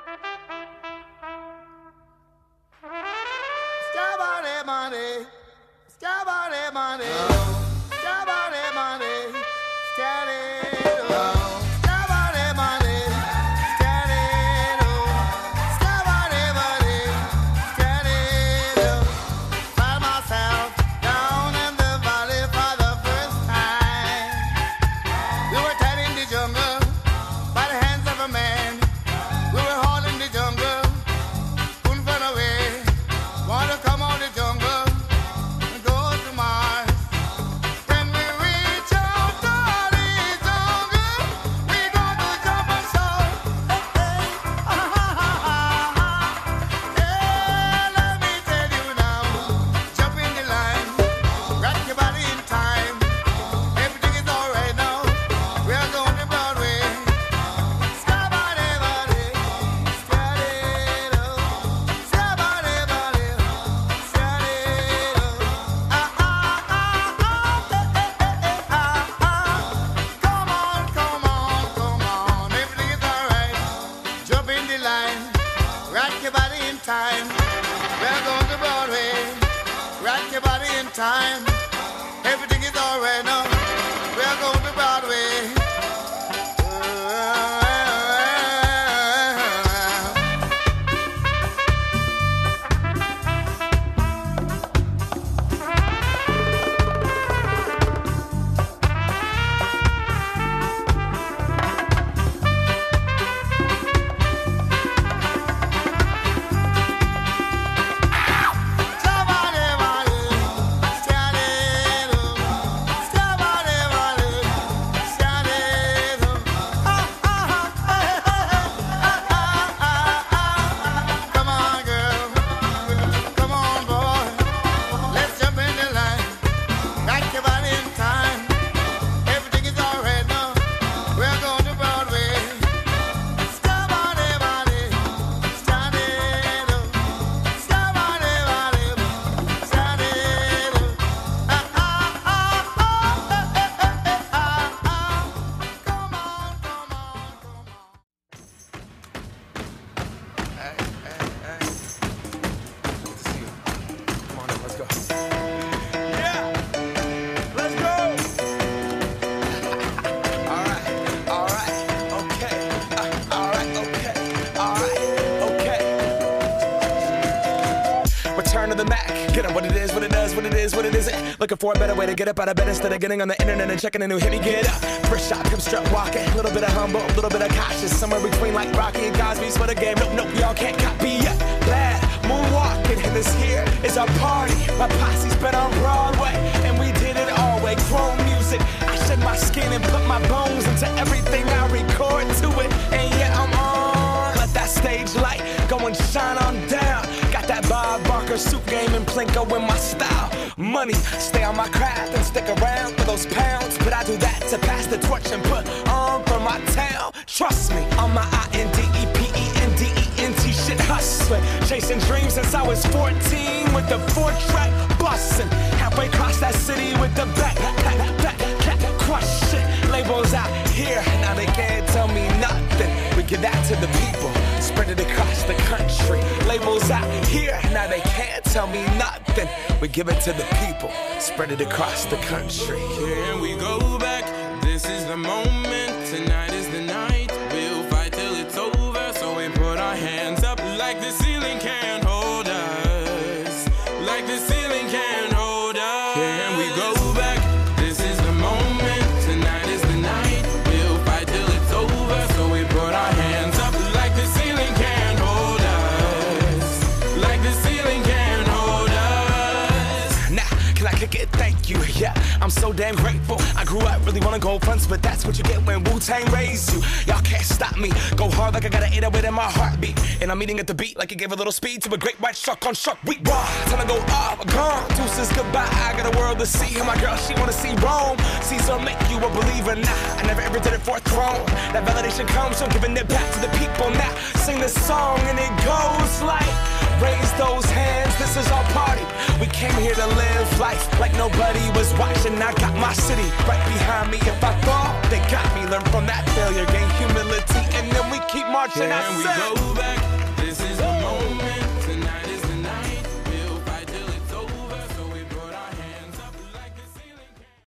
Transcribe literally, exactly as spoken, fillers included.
Scabbardy money, scabbardy money, scabbardy money, scabbardy. Time. Everything is alright now. We are going to Broadway. Looking for a better way to get up out of bed instead of getting on the internet and checking a new hit. Me get up, first shot, come strut walking. A little bit of humble, a little bit of cautious. Somewhere between like Rocky and Cosby's for the game. Nope, nope, y'all can't copy yet. Glad moonwalking, and this here is our party. My posse's been on Broadway, and we did it all way. Grown music, I shed my skin and put my bones into everything I record to it. And yeah, I'm on. Let that stage light go and shine on down. Got that Bob Barker suit game and Plinko in my style. Money, stay on my craft and stick around for those pounds. But I do that to pass the torch and put on for my town. Trust me, on my I N D E P E N D E N T shit hustling. Chasing dreams since I was fourteen with the four track bustin'. Halfway across that city with the back, back, back, back, crush shit. Labels out here, now they can't tell me nothing. We give that to the people, spread it across the country. Labels out here, now they can't tell me nothing. We give it to the people, spread it across the country. Here we go back, this is the moment, tonight is the night. We'll fight till it's over, so we put our hands up like the ceiling can't hold us. Like the ceiling can't hold us. Here we go back, this is the moment, tonight is the night. We'll fight till it's over, so we put our hands up like the ceiling can't hold us. Like the ceiling can't hold us. Nah, can I kick it? Thank you, yeah, I'm so damn grateful. I grew up really wanna go fronts, but that's what you get when Wu-Tang raised you. Y'all can't stop me, go hard like I got an eight oh eight in my heartbeat. And I'm eating at the beat like it gave a little speed to a great white shark on shark week. Raw, time to go off, gone, deuces goodbye. I got a world to see, and my girl, she wanna see Rome. Caesar make you a believer, nah, I never ever did it for a throne. That validation comes from giving it back to the people. Now, sing this song and it goes like, raise those hands, this is our party. We came here to live life like nobody was watching. I got my city right behind me. If I fall, they got me. Learn from that failure, gain humility, and then we keep marching. march, and I Can we said, go back?